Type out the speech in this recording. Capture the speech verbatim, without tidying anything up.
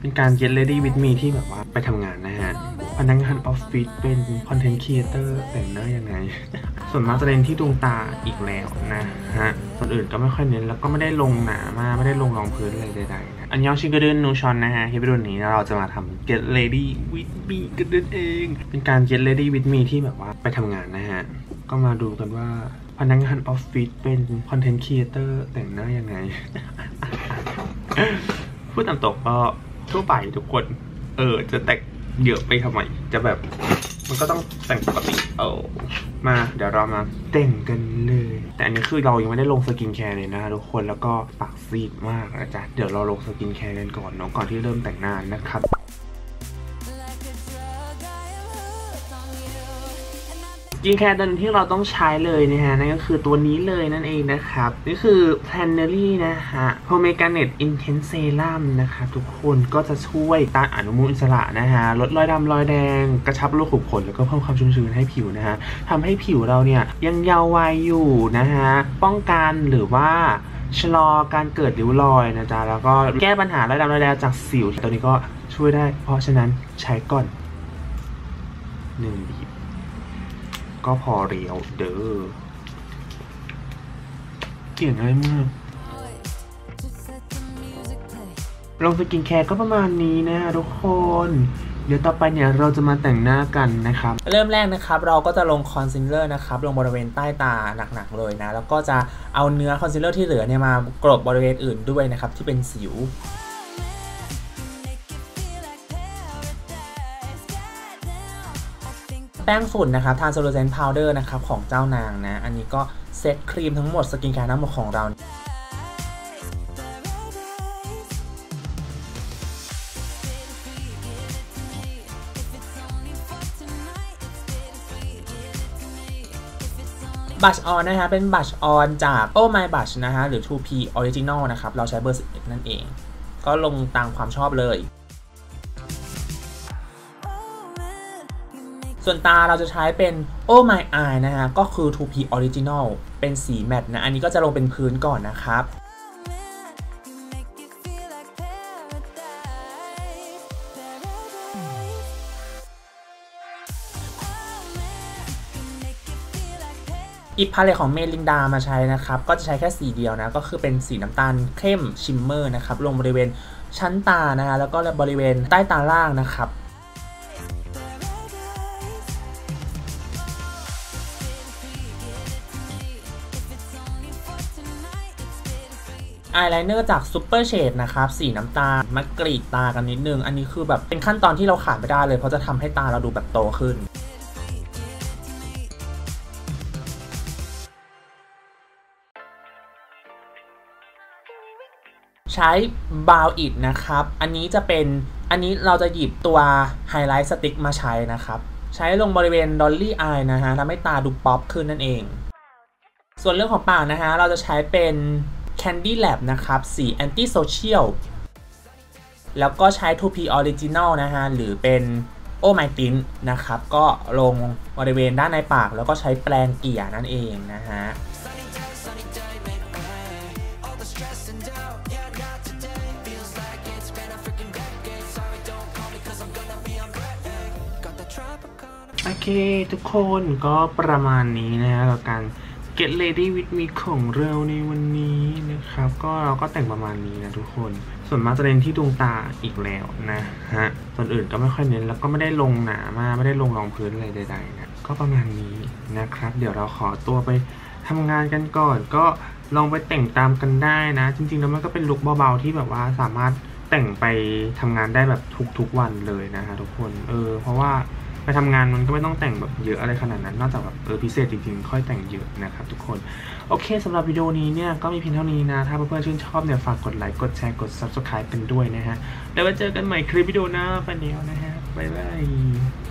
เป็นการ get ready with me ที่แบบว่าไปทำงานนะฮะพนักงานออฟฟิศเป็นคอนเทนต์ครีเอเตอร์แต่งหน้ายังไง ส่วนมากจะเน้นที่ดวงตาอีกแล้วนะฮะส่วนอื่นก็ไม่ค่อยเน้นแล้วก็ไม่ได้ลงหนามาไม่ได้ลงรองพื้นอะไรใดๆนะอันยองชิงกระเดินนูชอนนะฮะคลิปวิดีโอนี้เราจะมาทำ get ready with me กันนั่นเองเป็นการ get ready with me ที่แบบว่าไปทำงานนะฮะก็มาดูกันว่าพนักงานออฟฟิศเป็นคอนเทนต์ครีเอเตอร์แต่งหน้ายังไง พูดตามตรงก็ทั่วไปทุกคนเออจะแต่งเยอะไปทำไมจะแบบมันก็ต้องแต่งปกติเอามาเดี๋ยวเรามาแต่งกันเลยแต่อันนี้คือเรายังไม่ได้ลงสกินแคร์เลยนะทุกคนแล้วก็ปากซีดมากนะจ๊ะเดี๋ยวเราลงสกินแคร์กันก่อนเนาะก่อนที่เริ่มแต่งหน้านะครับสกินแคร์ตัวนึงที่เราต้องใช้เลยนะฮะนั่นก็คือตัวนี้เลยนั่นเองนะครับนี่คือ Planary นะฮะ Pomegranate Intense Serum นะครับทุกคนก็จะช่วยต้านอนุมูลอิสระนะฮะลดรอยดำรอยแดงกระชับรูขุมขนแล้วก็เพิ่มความชุ่มชื้นให้ผิวนะฮะทำให้ผิวเราเนี่ยยังเยาว์วัยอยู่นะฮะป้องกันหรือว่าชะลอการเกิดริ้วรอยนะจ๊ะแล้วก็แก้ปัญหารอยดำรอยแดงจากสิวตัวนี้ก็ช่วยได้เพราะฉะนั้นใช้ก่อนหนึ่งบีบก็พอเรียวเด้อเกี่ยงง่ายมากลงสกินแคร์ก็ประมาณนี้นะทุกคนเดี๋ยวต่อไปเนี่ยเราจะมาแต่งหน้ากันนะครับเริ่มแรกนะครับเราก็จะลงคอนซีลเลอร์นะครับลงบริเวณใต้ตาหนักๆเลยนะแล้วก็จะเอาเนื้อคอนซีลเลอร์ที่เหลือเนี่ยมากลบบริเวณอื่นด้วยนะครับที่เป็นสิวแป้งฝุ่นนะครับทานโซลูเซนพาวเดอร์นะครับของเจ้านางนะอันนี้ก็เซตครีมทั้งหมดสกินแคร์ทั้งหมดของเราบัชออนนะฮะเป็นบัชออนจาก Oh My Blush นะฮะหรือ ทู พี Original นะครับเราใช้เบอร์สิบเอ็ดนั่นเองก็ลงตามความชอบเลยส่วนตาเราจะใช้เป็น Oh My Eye นะฮะก็คือ ทู พี Original เป็นสีแมตต์นะอันนี้ก็จะลงเป็นพื้นก่อนนะครับอีกพาเลตของเมลินดามาใช้นะครับก็จะใช้แค่สีเดียวนะก็คือเป็นสีน้ำตาลเข้มชิมเมอร์นะครับลงบริเวณชั้นตานะฮะแล้วก็บริเวณใต้ตาล่างนะครับอายไลเนอร์จากซูเปอร์เชดนะครับสีน้ำตาลมากรีดตากันนิดนึงอันนี้คือแบบเป็นขั้นตอนที่เราขาดไม่ได้เลยเพราะจะทำให้ตาเราดูแบบโตขึ้นใช้บาวอิดนะครับอันนี้จะเป็นอันนี้เราจะหยิบตัวไฮไลท์สติ๊กมาใช้นะครับใช้ลงบริเวณดอลลี่อายนะฮะทำให้ตาดูป๊อปขึ้นนั่นเองส่วนเรื่องของปากนะฮะเราจะใช้เป็น Candy Lab นะครับสี Anti Social แล้วก็ใช้ ทู พี Original นะฮะหรือเป็น Oh My Tint นะครับก็ลงบริเวณด้านในปากแล้วก็ใช้แปรงเกลี่ยนั่นเองนะฮะโอเคทุกคนก็ประมาณนี้นะฮะกับการ get ready with me ของเราในวันนี้นะครับก็เราก็แต่งประมาณนี้นะทุกคนส่วนมากจะเน้นที่ดวงตาอีกแล้วนะฮะส่วนอื่นก็ไม่ค่อยเน้นแล้วก็ไม่ได้ลงหนามาไม่ได้ลงรองพื้นอะไรใดๆนะก็ประมาณนี้นะครับเดี๋ยวเราขอตัวไปทำงานกันก่อนก็ลองไปแต่งตามกันได้นะจริงๆแล้วมันก็เป็นลุคเบาๆที่แบบว่าสามารถแต่งไปทำงานได้แบบทุกๆวันเลยนะฮะทุกคนเออเพราะว่าไปทำงานมันก็ไม่ต้องแต่งแบบเยอะอะไรขนาดนั้นนอกจากแบบเออพิเศษจริงๆค่อยแต่งเยอะนะครับทุกคนโอเคสำหรับวิดีโอนี้เนี่ยก็มีเพียงเท่านี้นะถ้าเพื่อนๆชื่นชอบเนี่ยฝากกดไลค์กดแชร์กด ซับสไครบ์ กันด้วยนะฮะแล้วไว้เจอกันใหม่คลิปวิดีโอหน้าไปแล้วนะฮะบ๊ายบาย